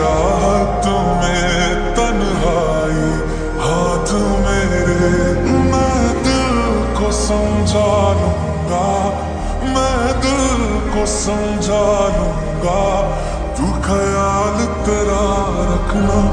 चाहत में तन्हाई हाथ मेरे, मैं दिल को समझा लूंगा, मैं दिल को समझा लूंगा, तू ख्याल तेरा रखना।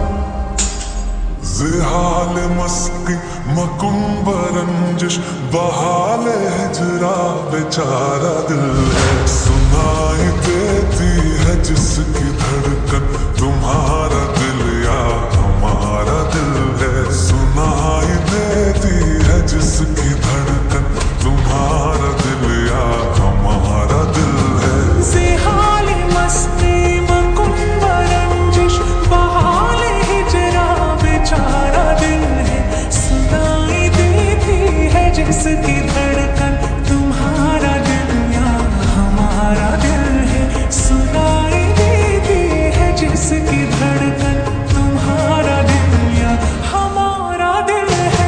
ज़िहाल मस्की मकुंब रंजिश बहाल हिजरा बेचारा दिल है, सुनाई देती है जिसकी धड़कन तुम्हारा दिल या हमारा दिल है, सुनाई देती है जिसकी धड़कन तुम्हारा दिल या हमारा दिल है। ज़िहाल मस्ती मकुंब रंजिश बहाल हिजरा बेचारा दिल है, सुनाई देती है जिसकी धड़कन तुम्हारा दिल या हमारा दिल है, सुनाई देती है जिसकी धड़कन तुम्हारा दिल या हमारा दिल है।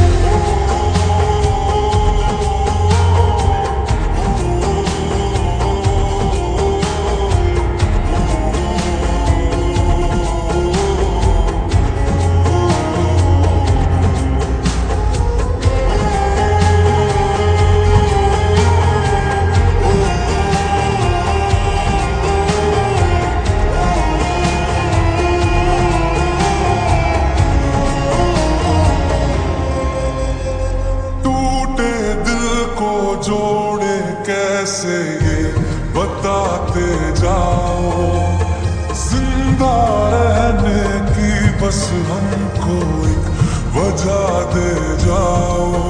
जोड़े कैसे ये बताते जाओ, जिंदा रहने की बस हमको एक वजह दे जाओ।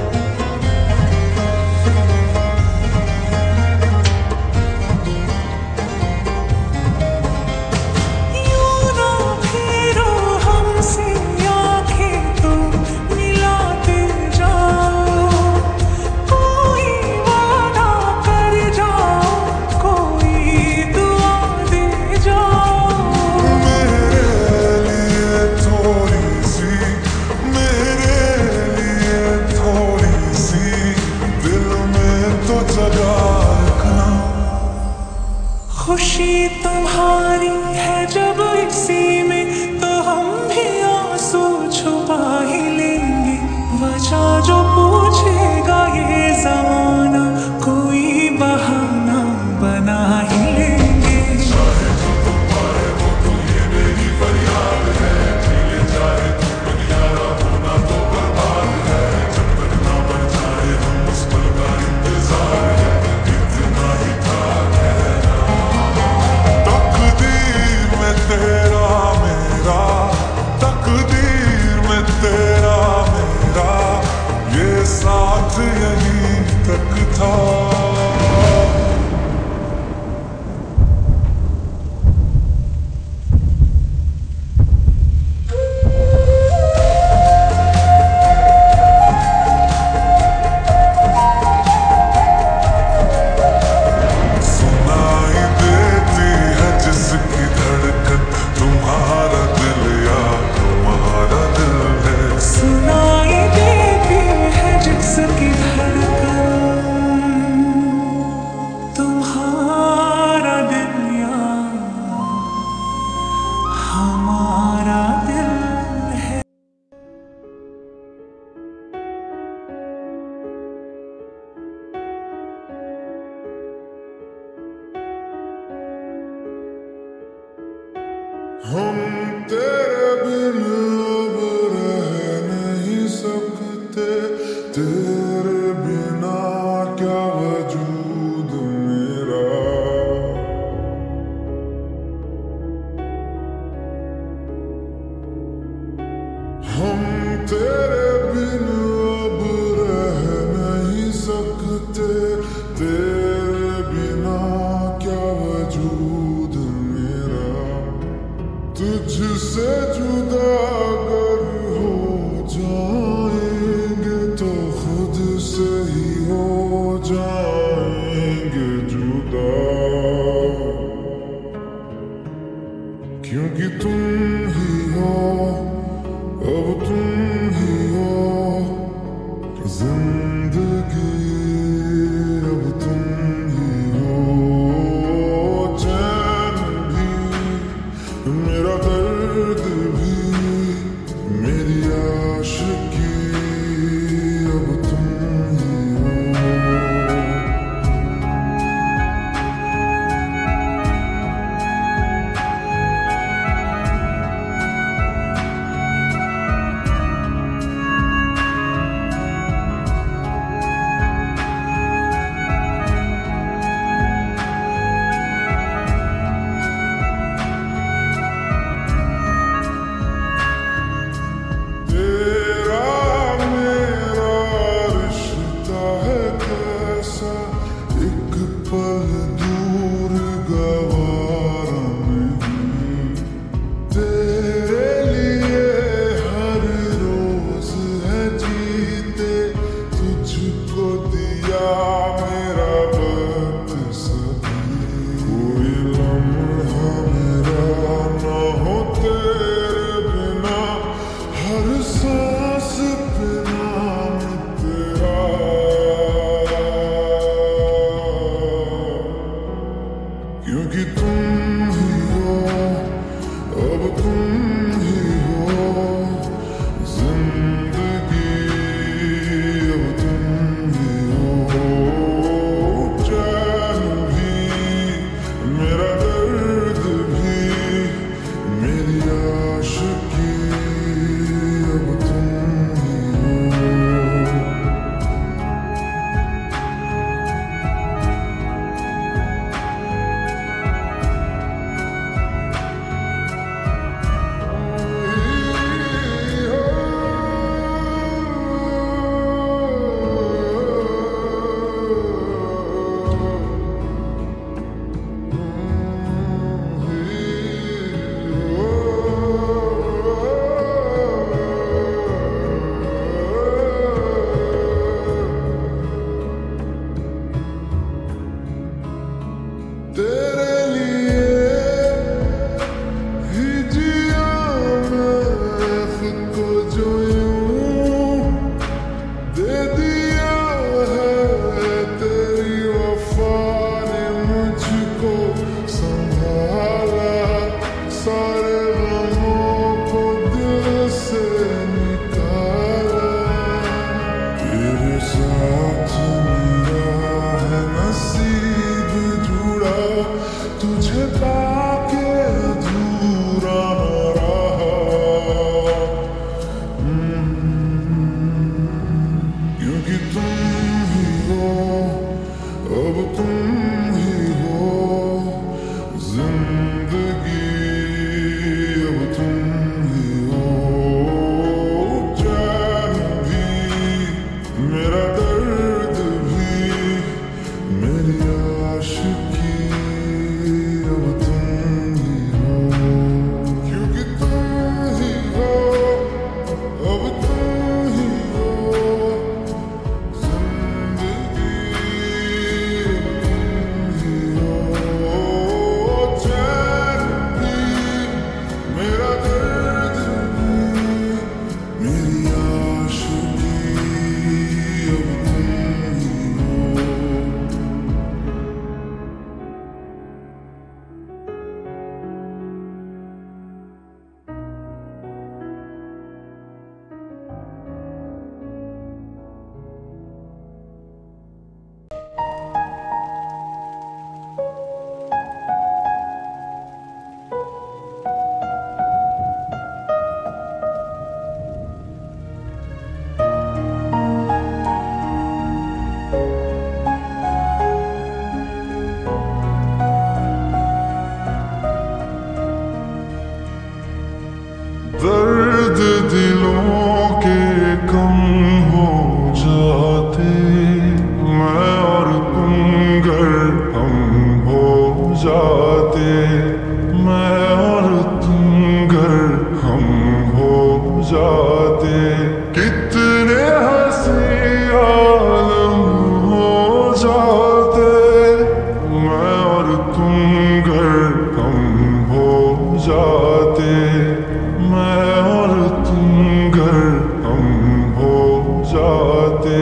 खुशी तुम्हारी है जब इसी में, तो हम भी आंसू छुपा ही लेंगे, वजह जो पूछेगा ये ज़माना कोई बहाना बना ही लेंगे। चाहे जो तुम पाए वो तो ये मेरी फरियाद है, जीले चाहे तुम दुनियारा होना तो बर्बाद है, जब तक ना बन जाए हम उस पल का इंतजार है, इतना ही था तेरा मेरा, तकदीर में तेरा मेरा, ये साथ यहीं तक था। सुनाई देती है जिसकी धड़कन तुम्हारा दिल या हमारा दिल है, सुनाई देती है जिसकी धड़कन तुम्हारा दिल या हमारा दिल है। हम तेरे बिन अब रह नहीं सकते, तेरे बिना क्या वजूद मेरा। हम तेरे बिन अब रह नहीं सकते, तेरे बिना क्या वजूद मेरा। तुझसे जुदा अगर हो जाएंगे तो खुद से ही हो जाएंगे जुदा, क्योंकि तुम ही हो, अब तुम ही हो कम हो जाते, मैं और तुम गर हम हो जाते, मैं और तुम गर हम हो जाते, कितने हंसी आलम हो जाते, मैं और तुम गर हम हो जाते, मैं और तुम गर हम हो जाते।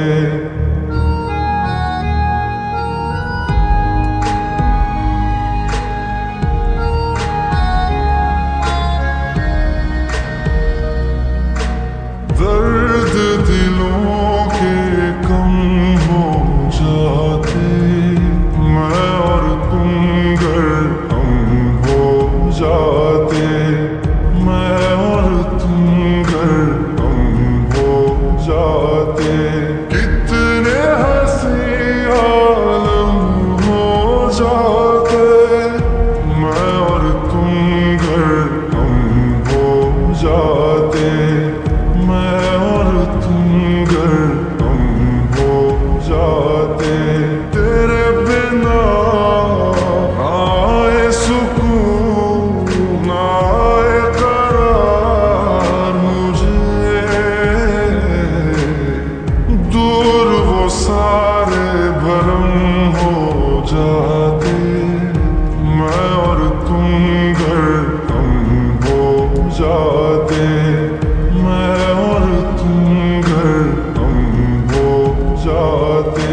दर्द दिलों के कम हो जाते, मैं और तुम गर हम हो जाते, मैं और तुम गर हम हो जाते, कितने हंसी आलम हो जाते, मैं और तुम गर हम हो जाते, मैं और तुम गर हम हो जाते। तेरे बिना आए सुकून आए करार मुझे, दूर वो सारे भरम हो जाते, मैं और तुम गर हम हो जाते, मैं और तुम गर हम हो जाते।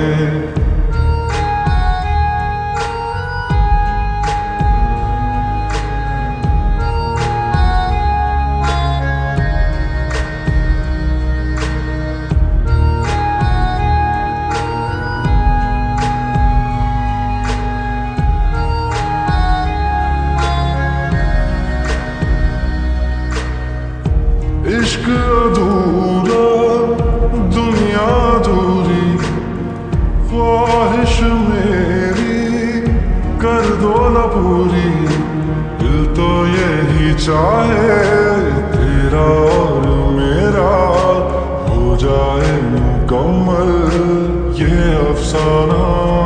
इश्क अधूरा दुनिया अधूरी, ख्वाहिश मेरी कर दो न पूरी, दिल तो यही चाहे तेरा और मेरा हो जाए मुकम्मल ये अफसाना,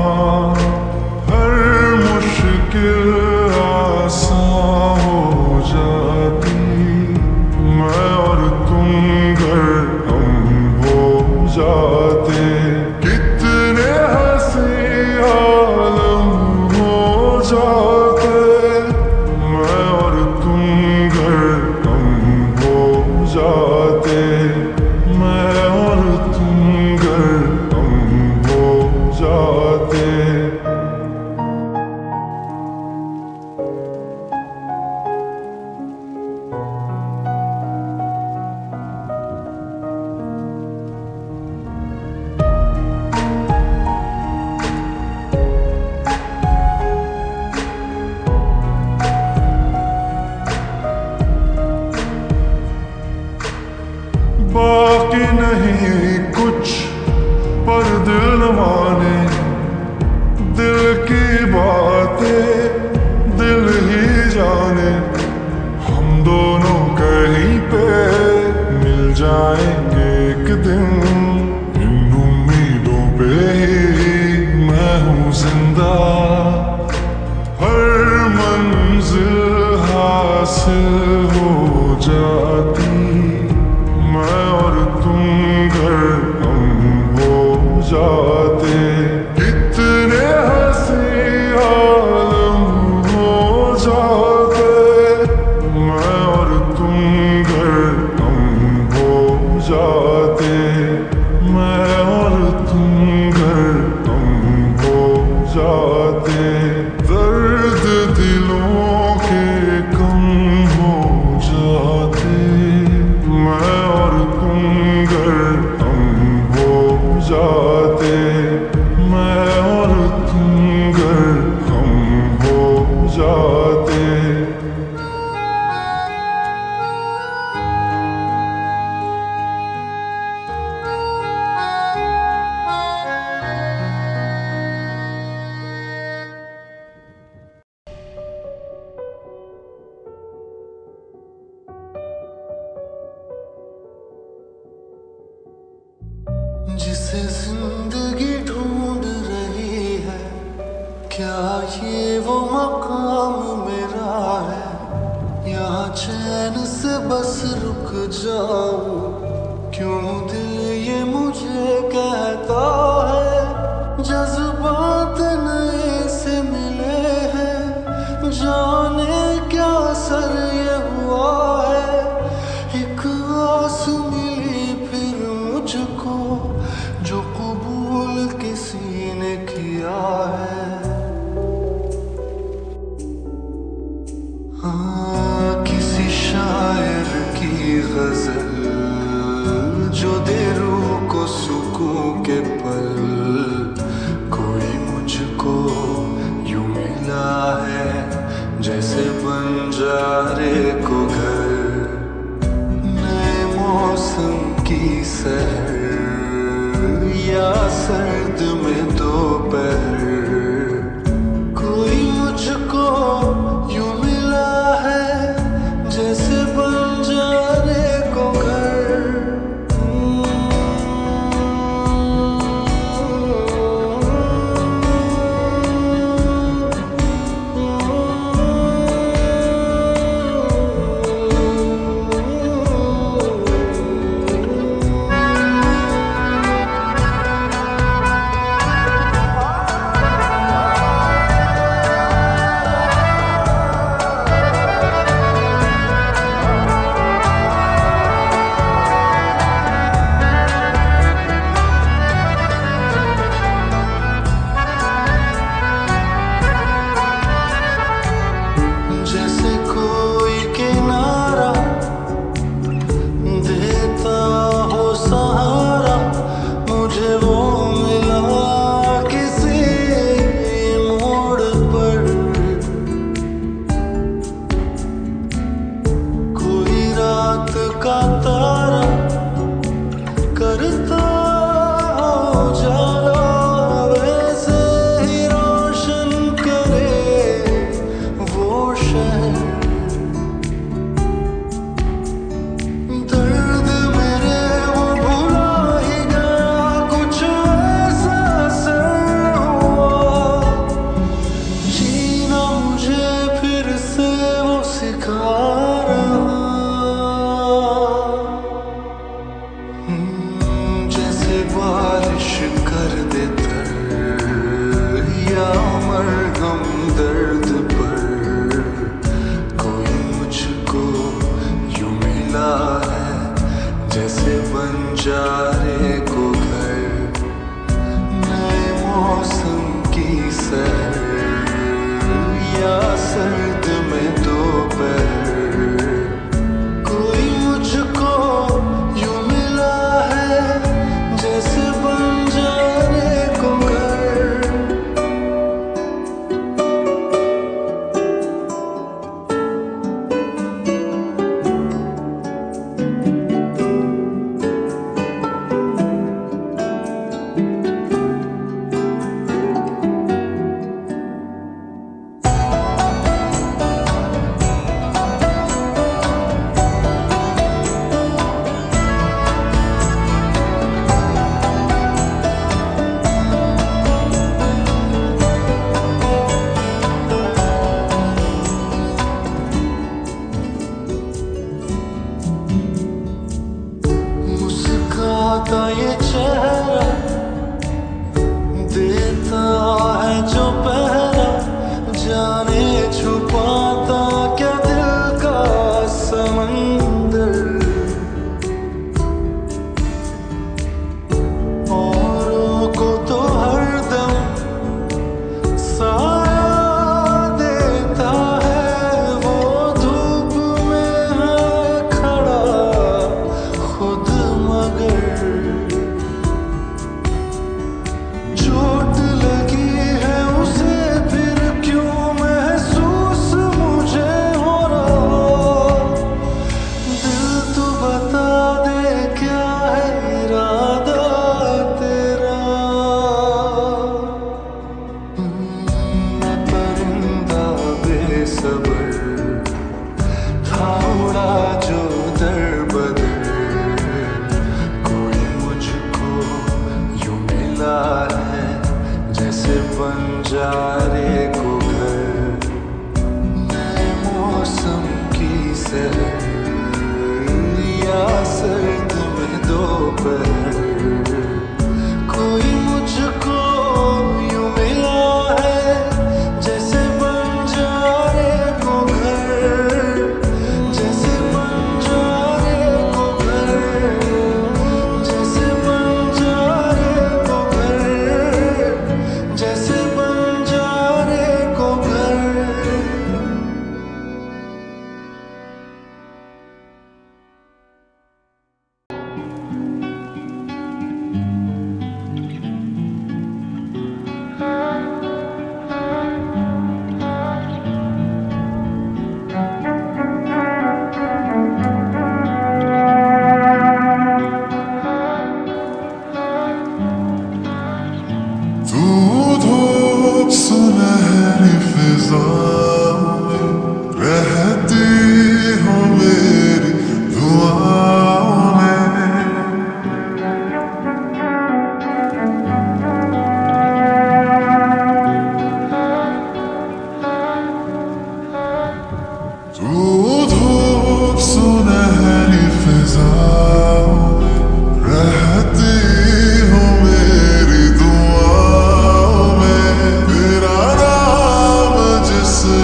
हर मुश्किल आसान हो जाती, मैं और तुम गर हम हो जाते, कितने हंसी आलम हो जाते, मैं और तुम गर हम हो जाते, मैं और तुम गर हम हो जाते। बाकी नहीं कुछ पर दिल न माने, दिल की बातें दिल ही जाने, हम दोनों कहीं पे मिल जाएंगे एक दिन, इन उम्मीदों पे ही मैं हूँ जिंदा, हर मंजिल हासिल हो जाती, मैं और तुम गर हम हो जाते, कितने हंसी आलम हो जाते, मैं और तुम गर हम हो जाते, मैं और तुम गर हम हो जाते। दर्द दिलों के कम हो जाते, मैं और तुम गर हम हो जाते, मैं और तुम गर हम हो जाते। जैसे जिंदगी ढूंढ रही है, क्या ये वो मकाम मेरा है? यहाँ चैन से बस रुक जाऊं, क्यों दिल ये मुझे कहता है? जज्बात नए से मिले हैं, जाने क्या सर ये हुआ है। एक आस मिली फिर मुझको, जो कबूल किसी ने किया है। हाँ, किसी शायर की गजल जो दे रूह को सुकून के पल, कोई मुझको यूं मिला है जैसे बंजारे को घर। नए मौसम की सहर या सर्द में दोपहर, कोई मुझको यूं मिला है जैसे बंजारे को घर। जैसे कोई किनारा देता हो सहारा, मुझे वो मिला किसी मोड़ पर। कोई रात का तारा करता हो जाला, वैसे ही रोशन करे वो शहर। दर्द मेरे वो भुला ही गया, कुछ ऐसा असर हुआ। जीना मुझे फिर से वो सिखा रहा। जैसे बारिश कर दे तर, या मरहम दर्द पर, कोई मुझको यूं मिला है जैसे बंजारे को घर। नए मौसम की सहर या सर्द में दोपहर, कोई मुझको यूं मिला है जैसे बंजारे को घर। मुस्काता ये चेहरा देता है जो पहरा, जाने छुपाता क्या दिल का समंदर। औरों को तो हरदम साया देता है, वो धूप में है खड़ा खुद मगर। फिजाओं में रहती हो मेरी दुआओं में। तू धूप सुनहरी फिजाओं में रहती हो मेरी दुआओं में। तेरा नाम जिस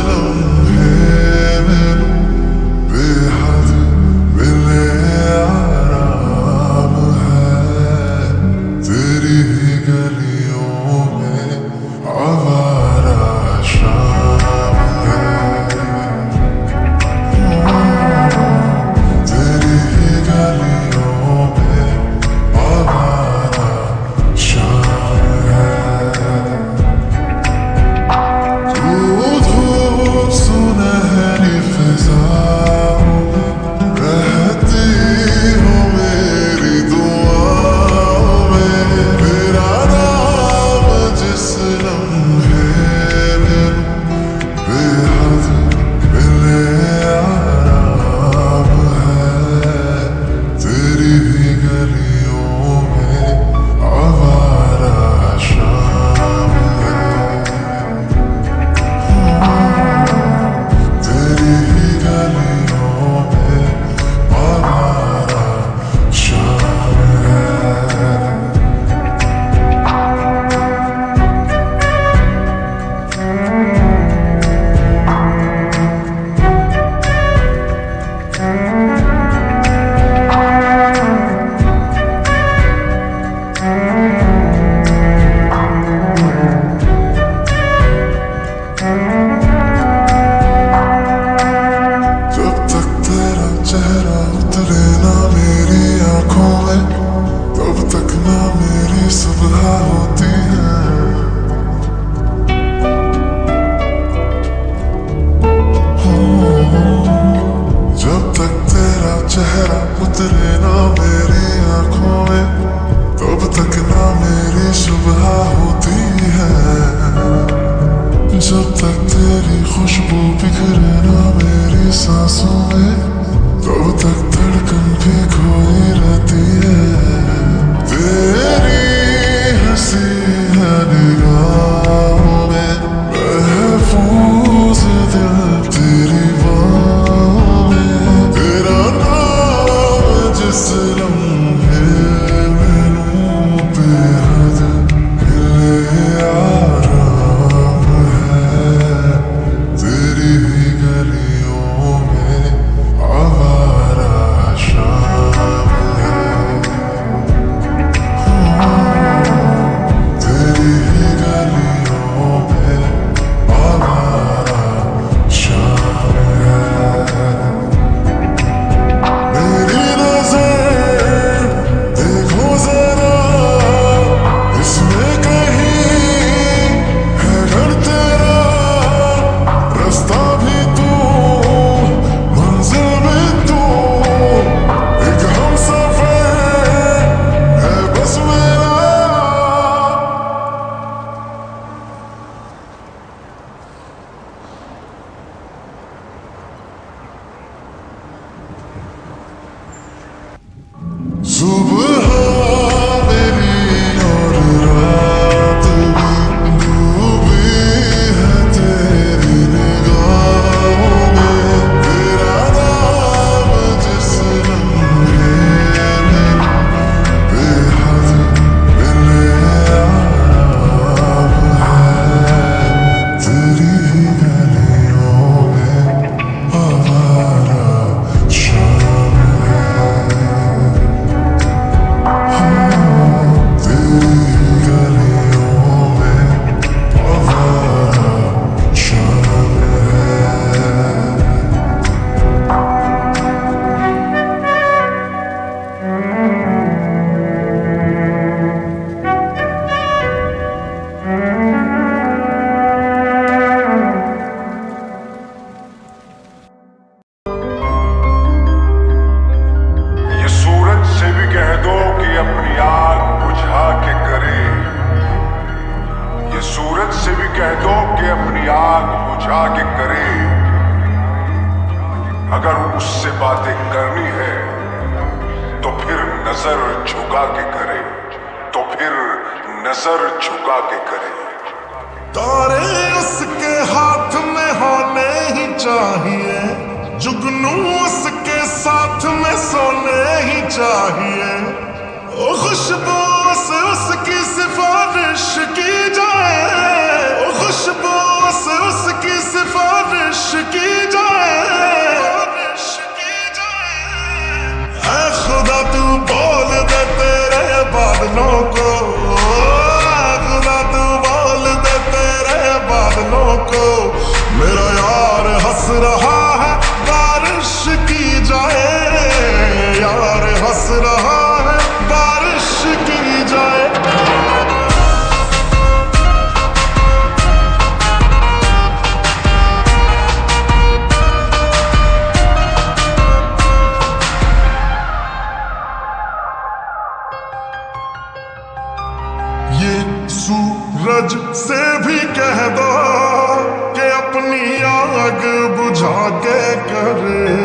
जाके करे। अगर उससे बातें करनी है तो फिर नजर झुका के करे, तो फिर नजर झुका के करे। तारे उसके हाथ में होने ही चाहिए, जुगनू उसके साथ में सोने ही चाहिए। ओ खुशबू से उसकी सिफारिश की जाए, ओ खुशबू से उसकी सिफारिश की जाए। ऐ खुदा तू बोल दे तेरे बादलों को, खुदा तू बोल दे तेरे बादलों को। मेरा यार हंस रहा है बारिश की जाए, यार हंस रहा है बारिश की जाए। ये सूरज से भी कह दो कि अपनी आग बुझा के करे।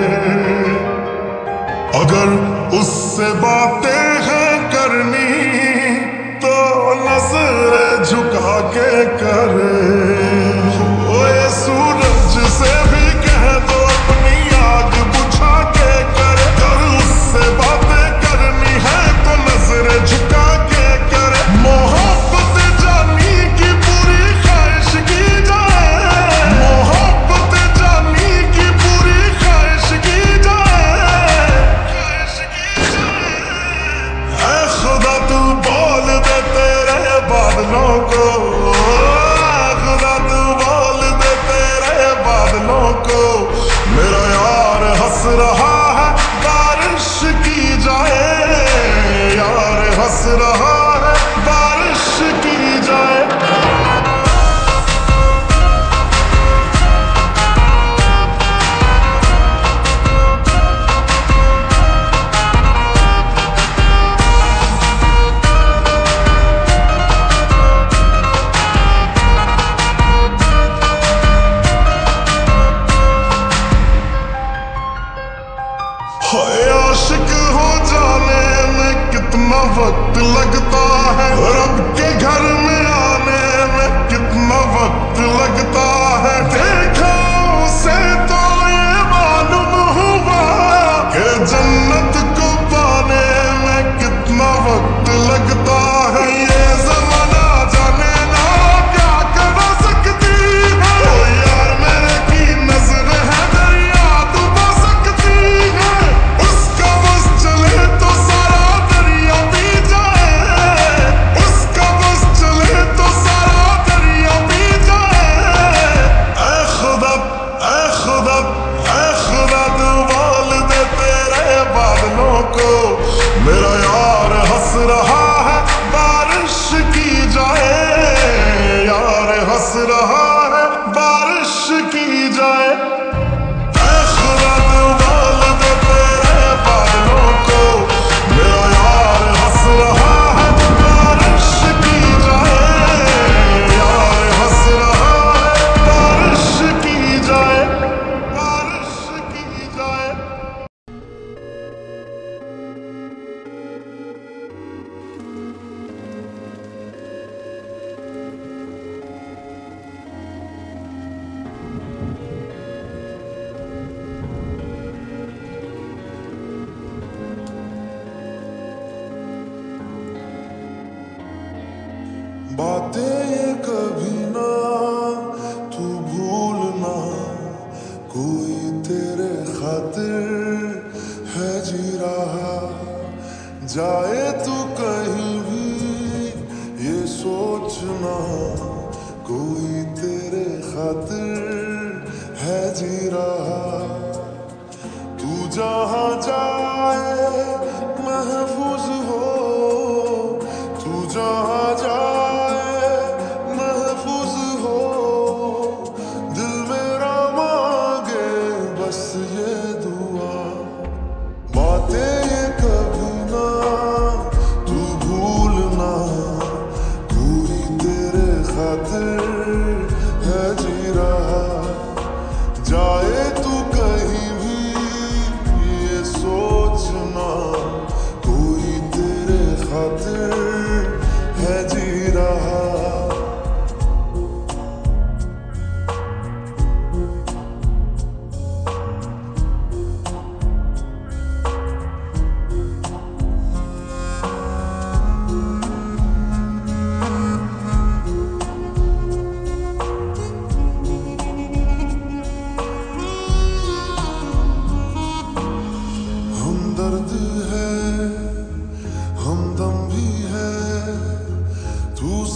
अगर उससे बातें हैं करनी तो नजर झुका के करे। ओ ये सूरज से भी कह दो अपनी आग बुझा के करे। अगर उससे बातें करनी है तो नजर झुका के करे। मोहब्बत जानी की पूरी ख्वाहिश की जाए, मोहब्बत जानी की पूरी ख्वाहिश की जाए। ऐ खुदा तू बोल दे तेरे बादलों को, खुदा तू बोल दे तेरे बादलों को। मेरा यार हंस रहा है बारिश की जाए, यार हंस रहा है बारिश की जाए। आशिक हो जाने में कितना वक्त लगता है, रब के घर में आने में कितना वक्त लगता है। देखा उसे तो ये मालूम हुआ कि जन्नत को पाने में कितना वक्त लगता है। ये ज़माना जाने ना क्या कर सकती है, ओ यार मेरे की नजर है दरिया डुबा सकती है। उसका बस चले तो सारा दरिया पी जाए, उसका बस चले तो सारा दरिया पी जाए। ऐ खुदा, ऐ खुदा, ऐ खुदा तू बोल दे तेरे बादलों को। मेरा यार हंस रहा है बारिश की जाए, यार हंस रहा है बारिश की जाए। ऐ खुदा तू बोल दे तेरे बादलों को। मेरा यार हंस रहा है बारिश की जाए, यार हंस रहा है बारिश की जाए, बारिश की जाए। बातें ये कभी ना तू भूलना, कोई तेरे खातिर है जी रहा। जाए तू कहीं भी ये सोचना, कोई तेरे खातिर है जी रहा। तू जहाँ जाए महफूज हो, तू जहाँ जाए महफूज हो। दिल मेरा मांगे बस ये दुआ, बातें ये कभी ना तू भूलना, कोई तेरे खातिर है जी रहा।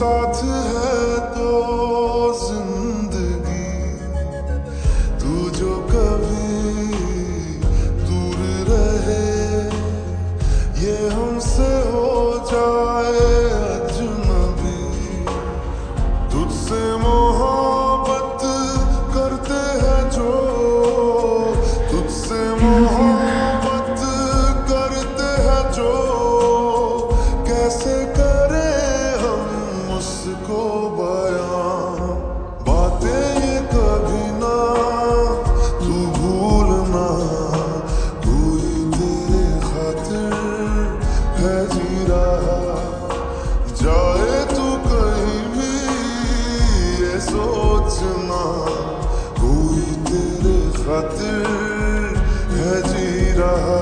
साथ है तो जिंदगी, तू जो कभी दूर रहे, ये हमसे हो जाए अजनबी। तुझसे मोहब्बत करते हैं जो, तुझसे मोहब्बत करते हैं जो, कैसे करें हम उसको बयां। बातें ये कभी ना तू भूलना, कोई तेरे खातिर है जी रहा। जाए तू कहीं भी ये सोचना, कोई तेरे खातिर है जी रहा।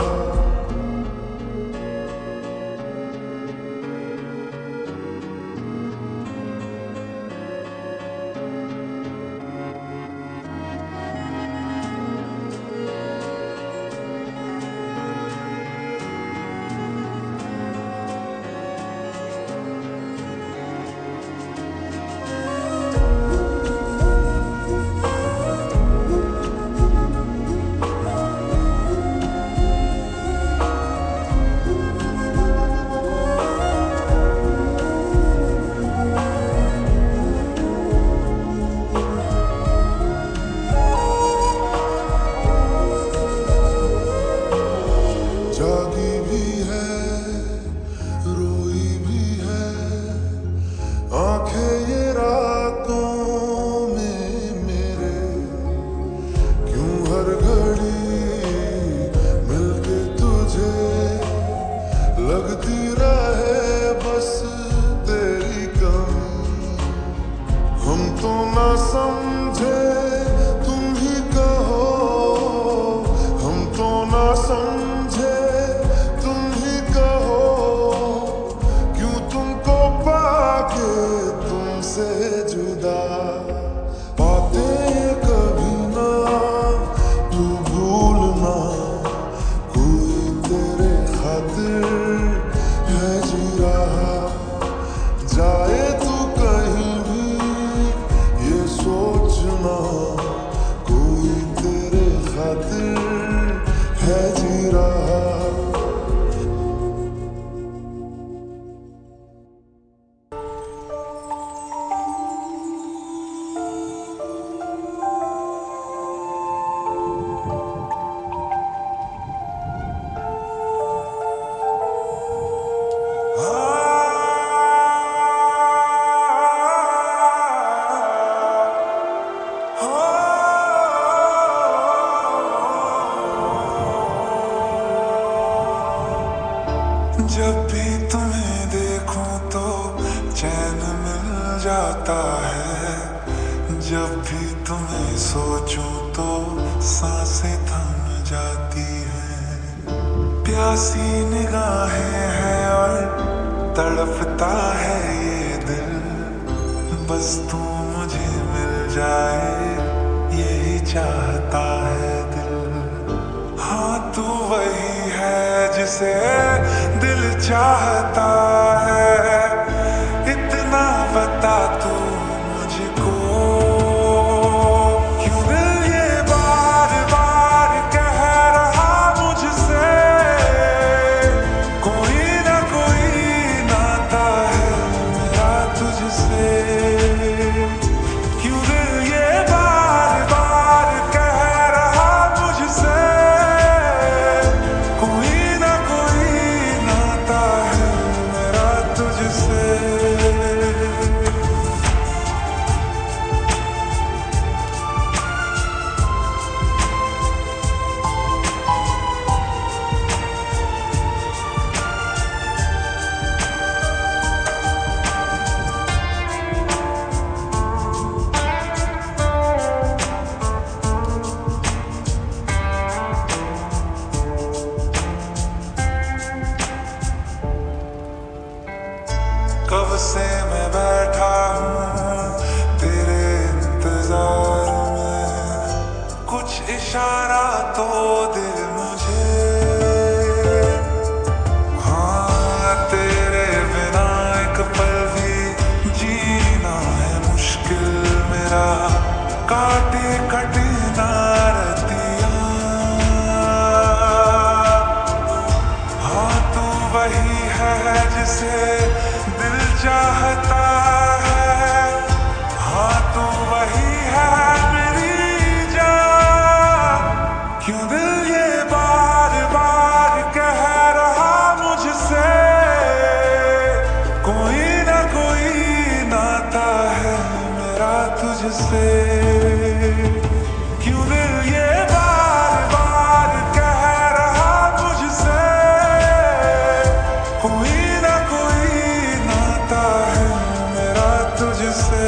जागी भी है, रोई भी है, आंखें ये रातों में मेरे, क्यों हर घड़ी मिलके तुझे लगती रहे बस तेरी कमी। हम तो ना समझे तुम ही कहो, हम तो ना समझे तुम ही कहो, क्यों तुमको पाके तुमसे जुदा। बातें कभी ना तू भूलना, कोई तेरे खातिर है जी रहा। जाए तू कहीं भी ये सोचना, कोई तेरे खातिर है जी रहा। जब भी तुम्हें देखूं तो चैन मिल जाता है, जब भी तुम्हें सोचूं तो सांसें थम जाती हैं। प्यासी निगाहें हैं और तड़पता है ये दिल, बस तू मुझे मिल जाए यही चाहता है दिल। हाँ तू वही है जिसे दिल चाहता है, इतना बता तू मुझको, क्यों दिल ये बार बार कह रहा मुझसे, कोई ना कोई नाता है मेरा तुझसे। क्यों दिल ये बार बार कह रहा मुझसे, कोई ना कोई नाता है मेरा तुझसे। कब से मैं बैठा हूँ तेरे इंतजार में, कुछ इशारा तो दे मुझे। हाँ तेरे बिना एक पल भी चाहता है, हाँ तू वही है मेरी जान। क्यों दिल ये बार बार कह रहा मुझसे, कोई ना कोई नाता है मेरा तुझसे। क्यों दिल ये बार बार कह रहा मुझसे, कोई ना कोई नाता है मेरा तुझसे।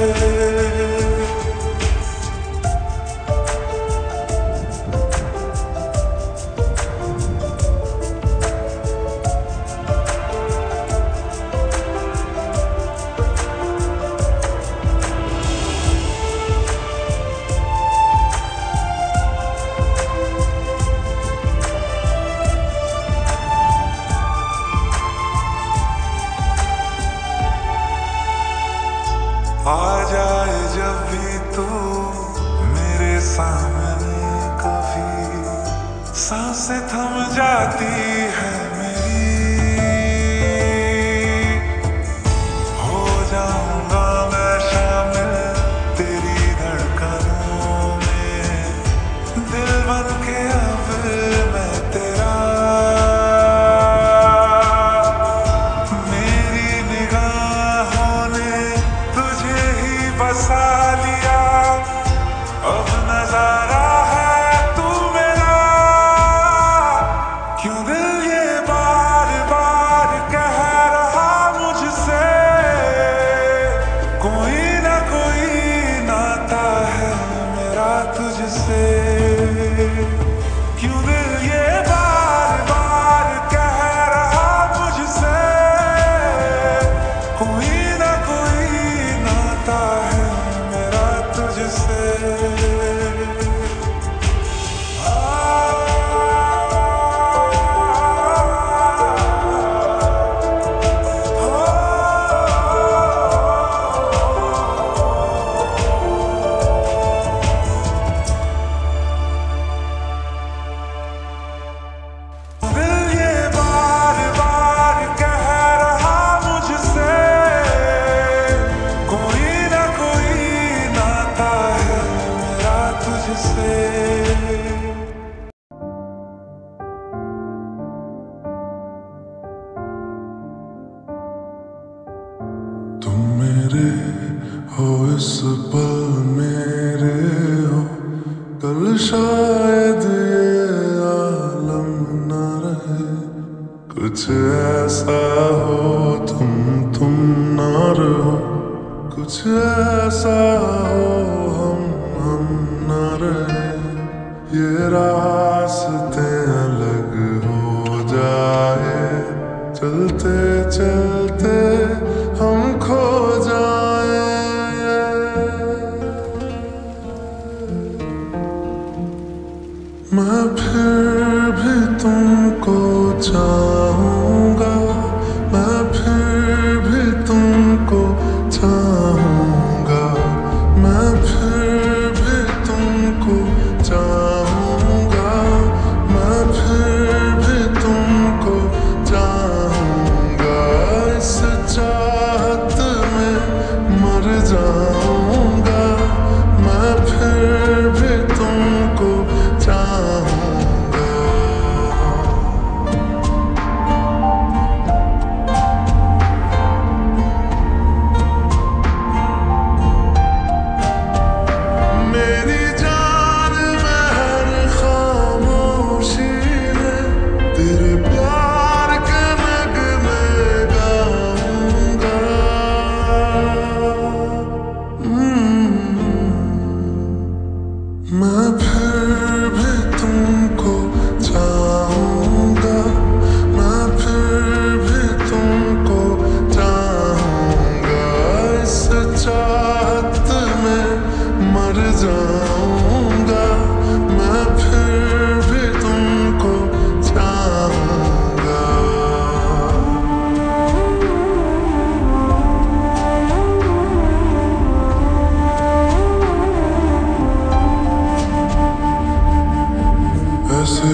आ जाए जब भी तू मेरे सामने कभी, सांसें थम जाती है मेरी। हो जाऊंगा मैं शामिल तेरी धड़कनों में, दिल बन के अब मैं तेरा। मेरी निगाहों ने तुझे ही बसा लिया, अब नजारा है तू मेरा। क्यों दिल ये बार बार कह रहा मुझसे, कोई ना कोई नाता है मेरा तुझसे। क्यों दिल ये बार बार कह रहा मुझसे, कोई ना कोई नाता है मेरा तुझसे। दिल ये बार बार कह रहा मुझसे, कोई ना कोई नाता है मेरा तुझसे। तुम मेरे हो इस पल मेरे हो, कल शायद ये आलम न रहे। कुछ ऐसा हो तुम ना रहो, कुछ ऐसा हो हम ना रहे। ये रास्ते अलग हो जाए, चलते चलते हम खो जाए। मैं फिर भी तुमको चाहूंगा, मैं फिर भी तुमको चाहूंगा, मैं फिर भी तुमको चाहूंगा, मैं फिर भी तुमको चाहूंगा। इस चाहत में मर जाऊंगा, मैं फिर भी तुमको चाहूंगा। मेरी जान में हर खामोशी में तेरे प्यार के नगमे गाऊंगा। मैं फिर भी तुमको चाहूंगा, मैं फिर भी तुमको चाहूंगा। इस चाहत में मर जाऊंगा, मैं फिर भी तुमको चाहूंगा। ऐसे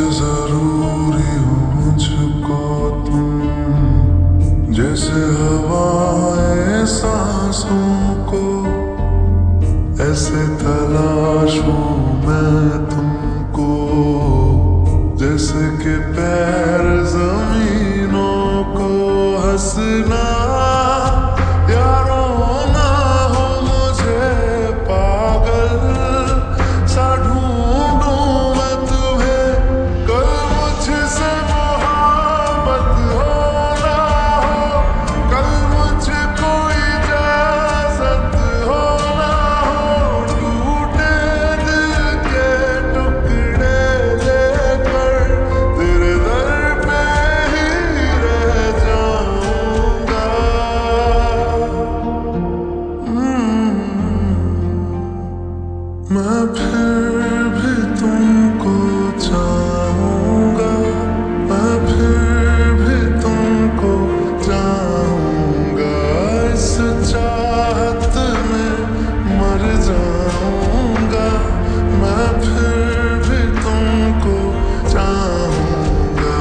जरूरी हो मुझको तुम, जैसे हवा सांसों को ऐसे तलाशूं मैं तुमको जैसे कि पैर जमीनों को हंसना यारों ना हो मुझे पागल सा ढूंढूं मैं तुम्हें कल मुझसे मोहब्बत हो ना हो कल मुझको इजाजत हो ना हो टूटे दिल के टुकड़े लेकर तेरे दर पे ही रह जाऊंगा। मैं फिर भी तुमको चाहूंगा मैं फिर भी तुमको चाहूंगा इस चाहत में मर जाऊंगा मैं फिर भी तुमको चाहूंगा।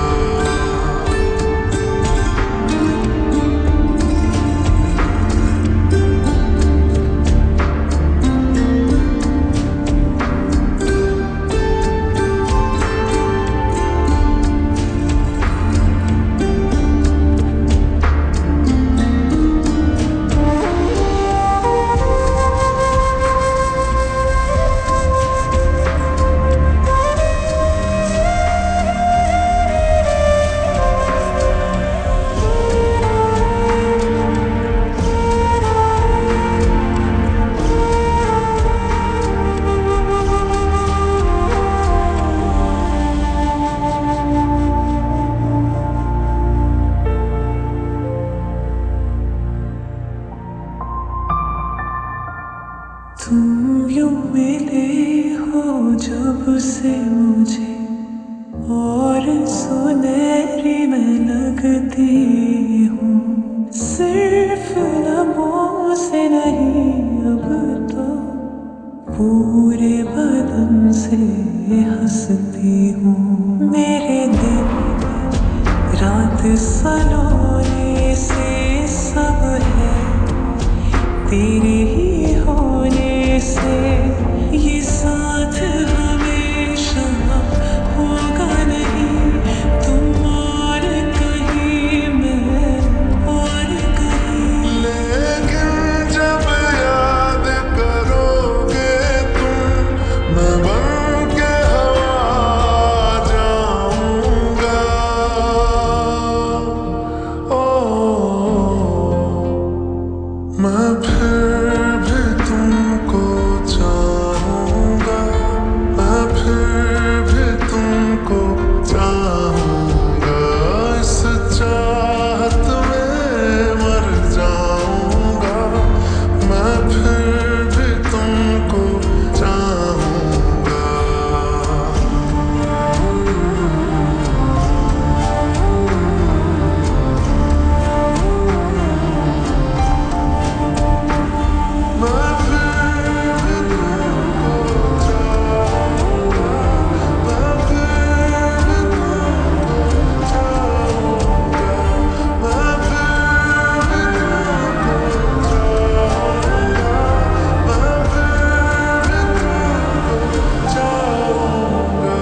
तुम यूं मिले हो जब से मुझे और सुनहरी मैं लगती हूँ सिर्फ लबों से नहीं अब तो पूरे बदन से हंसती हूँ मेरे दिन रात सलोने से सब है तेरे ही होने से ये साथ हमेशा होगा नहीं तुम और कहीं मैं और कहीं लेकिन जब याद करोगे तुम मैं बन के हवा जाऊंगा। मैं फिर भी तुमको चाहूंगा मैं फिर भी तुमको चाहूंगा इस चाहत में मर जाऊंगा मैं फिर भी तुमको चाहूंगा। मैं फिर भी तुमको चाहूंगा मैं फिर भी तुमको चाहूंगा मैं फिर भी तुमको चाहूंगा मैं फिर भी तुमको चाहूंगा।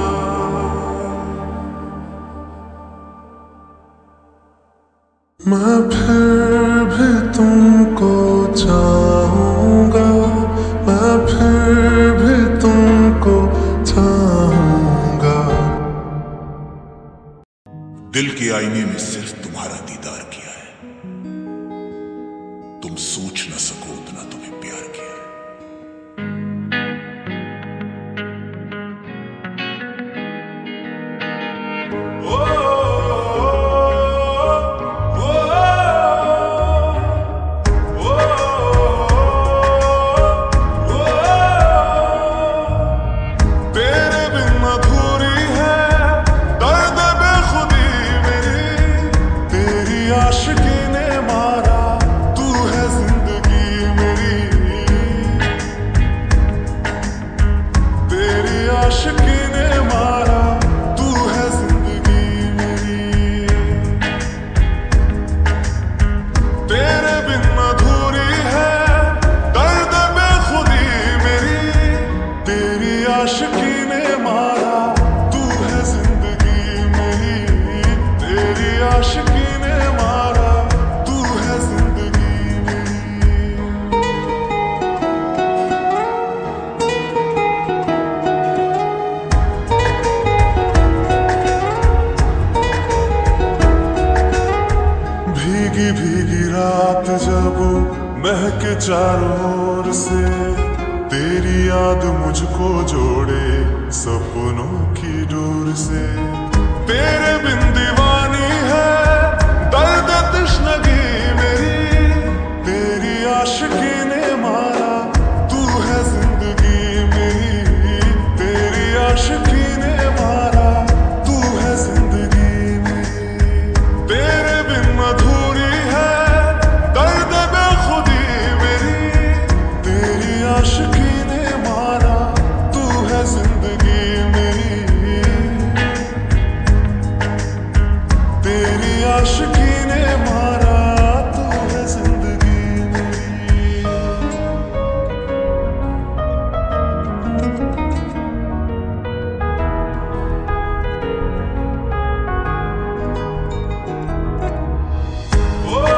मैं फिर भी तुमको चाहूंगा मैं फिर भी तुमको चाहूंगा। दिल के आईने में सिर्फ तुम्हारा दीदार किया है तुम सोच न सको उतना तुम्हें प्यार किया है। तेरे बिन अधूरी है दर्द बेखुदी मेरी तेरी आशिकी ने मारा तू है जिंदगी मेरी। रात जब महके चारों ओर से, तेरी याद मुझको जोड़े सपनों की डोर से। तेरे बिन दीवानी है दर्द तश्नगी मेरी, तेरी आशिकी ने मारा तू है जिंदगी मेरी, तेरी आशिकी ने मारा तू है जिंदगी मेरी। तेरे बिन अधूरी है दर्द बेखुदी मेरी, तेरी आशिकी ने मारा तू है जिंदगी मेरी, तेरी आशिकी ने मारा तू है जिंदगी मेरी। ओ,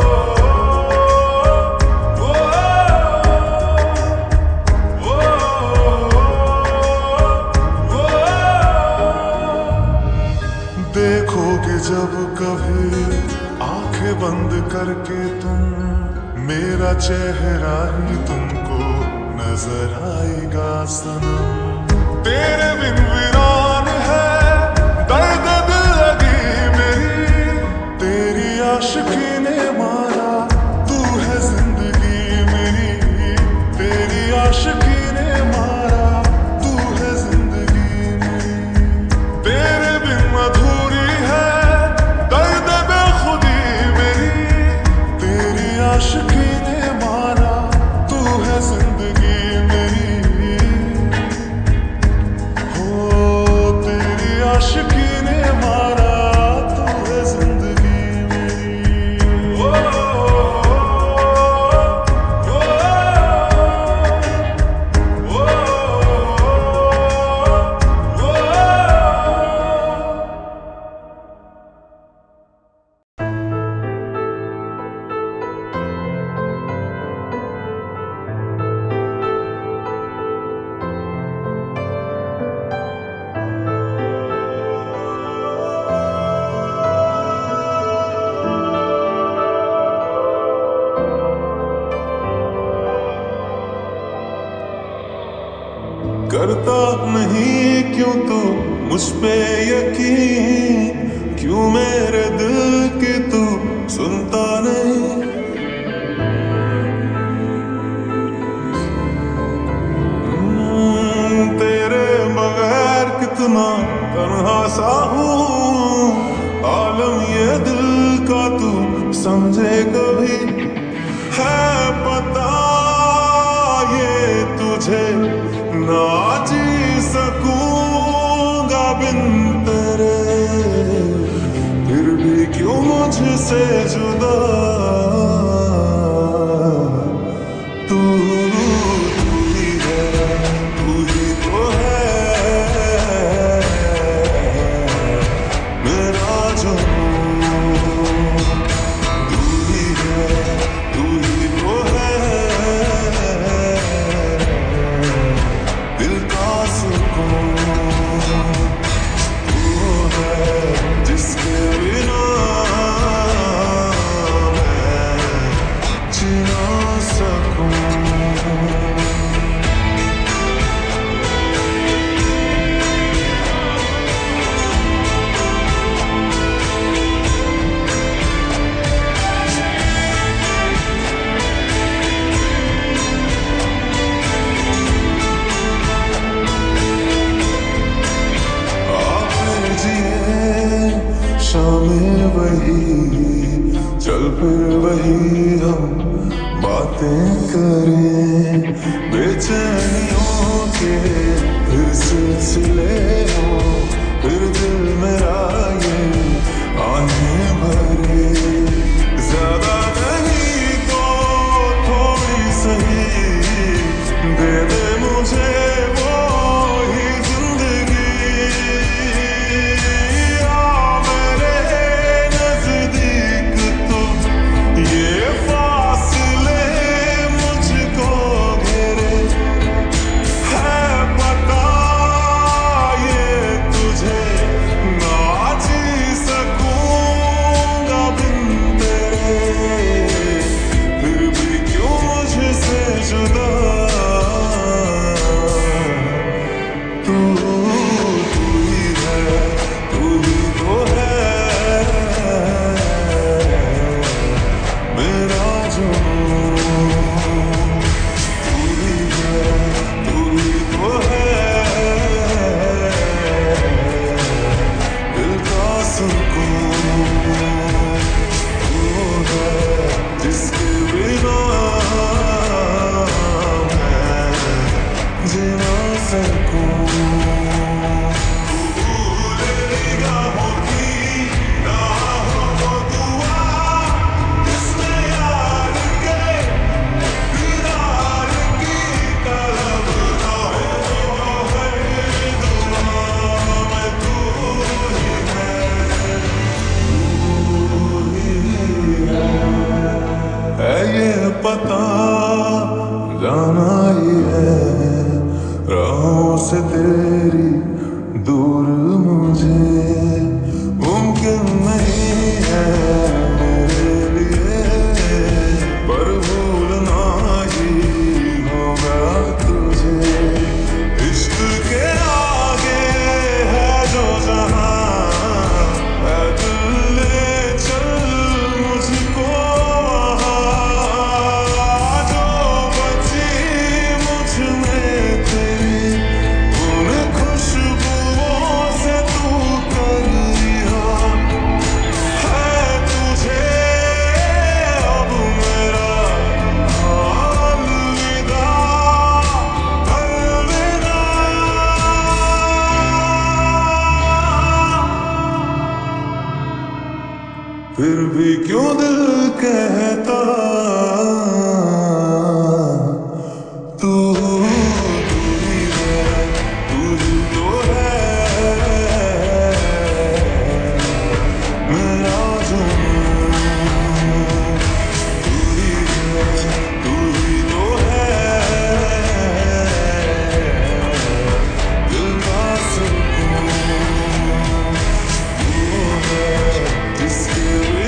देखोगे जब कभी आंखें बंद करके तुम, मेरा चेहरा ही तुमको नजर आएगा सनम। तेरे बिन वीरान है दर्द दिल लगी मेरी, तेरी आशिकी ने मारा तू है जिंदगी मेरी, तेरी आशिकी ने मारा तू है जिंदगी मेरी। तेरे बिन अधूरी है दर्द बेखुदी मेरी, तेरी आशिकी ने मारा तू है जिंदगी मेरी, हो तेरी आशिकी ने मारा तू है जिंदगी मेरी। ओ, करता नहीं क्यों तू मुझ पे यकीन, क्यों मेरे दिल की तू सुनता नहीं। तेरे बगैर कितना तन्हा सा हूँ, आलम ये दिल का तू समझे कभी, है पता ये तुझे ना जी सकूंगा बिन तेरे, फिर भी क्यों मुझसे जुदा तू ही है, तू ही तो है मेरा जुनून, तू ही है, तू ही तो है दिल का सुकून, तू है जिसके बिना मैं जी ना सकूं। शामें वही चल फिर वही हम बातें करें, बेचैनियों के फिर सिलसिले हो, फिर दिल मेरा ये आहें भरे, ज्यादा नहीं तो थोड़ी सही दे दे मुझे वो ही जिंदगी। ये फासले मुझको घेरे, है पता ये पता जाना ही है राहों से तेरी दूर मुझे मुमकिन नहीं है मेरे लिए, पर भूलना ही होगा तुझे। इश्क के आगे है जो जहां, है दिल ले चल मुझको फिर भी क्यों दिल कहता तू ही है, तू ही तो है मेरा जुनून। तू ही है, तू ही तो है दिल का सुकून। तू है जिसके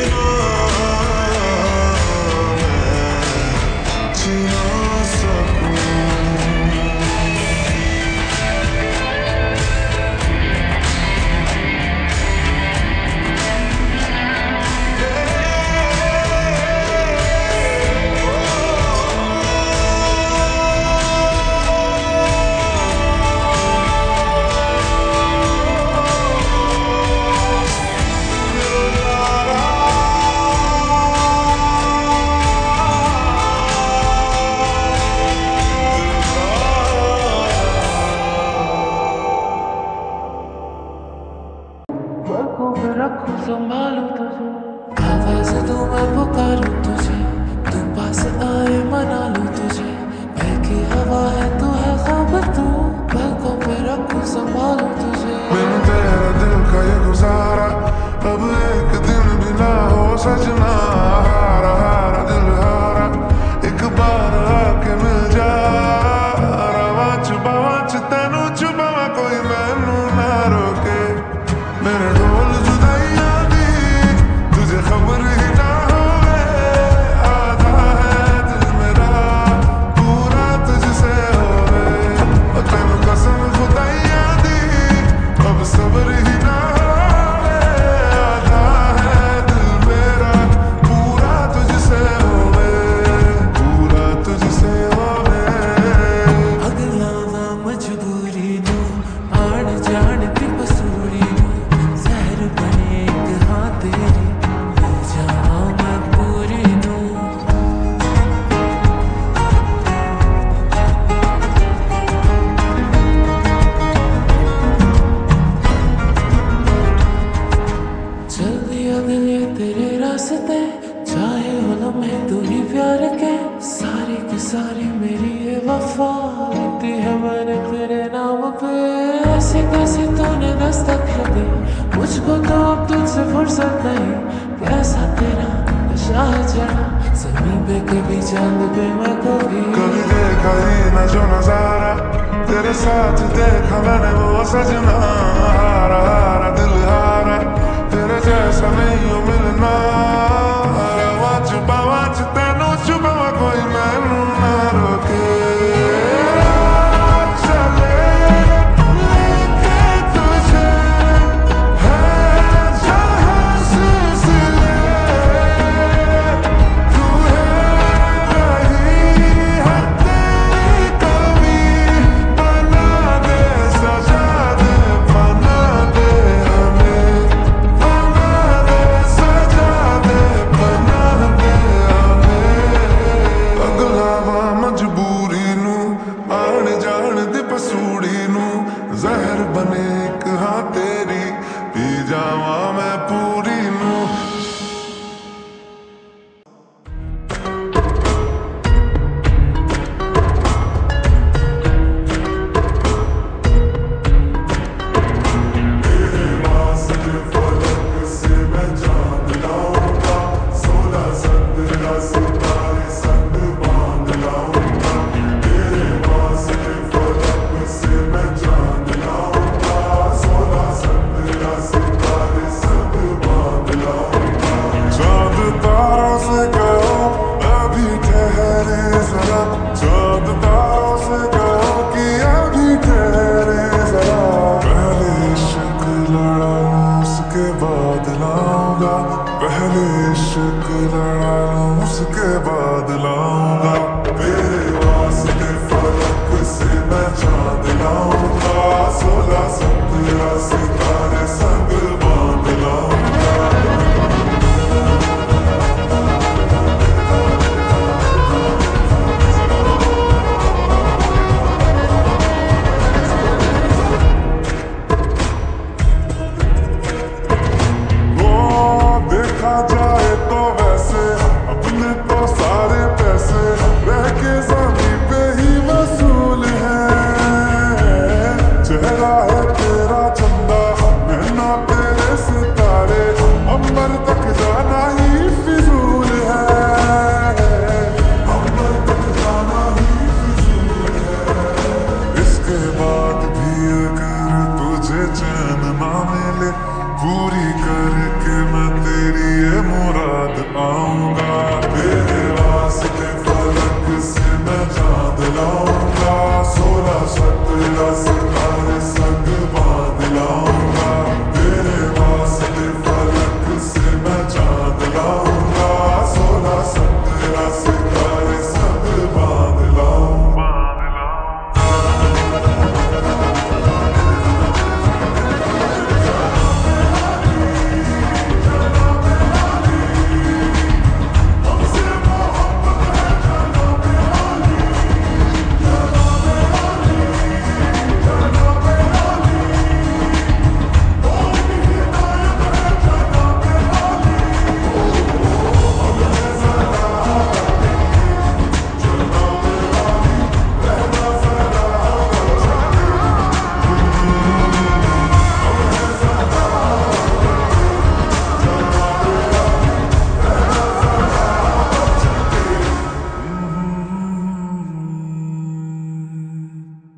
रखूं संभालूं तुझे, आवाज़ दूं मैं पुकारूं तुझे, तू पास आए मना लूं तुझे। बहकी हवा है तू है ख्वाब तू, पलकों पे रखूं संभालूं तुझे। मैंने तेरा दिल का ये गुजारा, अब एक दिन भी ना हो सजना। हारा हारा दिल हारा, एक बार आके मिल जा। रवा छुपावा तेनू छुपावा कोई मैनू ना रोके। मेरे ढोल जुदाइयां दी तुझे खबर ही ना होवे। आधा है दिल मेरा पूरा तुझसे होवे, और तेनू कसम खुदाइयां दी अब सब्र ही ना होवे। आधा है दिल मेरा पूरा तुझसे होवे, पूरा तुझसे होवे। अगला ना मजबूरी नू आण जान दी कसूरी नू, जहर बने एक हाँ तेरी ले जावां मैं पूरी नू। चल दिया दिल ये तेरे रास्ते, चाहे हो लम्हे तू ही प्यार के। सारी की सारी मेरी ये वफा लिखी है मैंने तेरे नाम पे। ऐसे कैसे तूने दस्तक दी, मुझको तो अब तुझसे फुर्सत नहीं। कैसा तेरा नशा है चढ़ा, ज़मीं पे कभी चांद पे मैं कभी देखा ही न जो नजारा, तेरे साथ देखा मैंने वो सजना। हारा हारा दिल हारा, तेरे जैसा नहीं हो मिलना।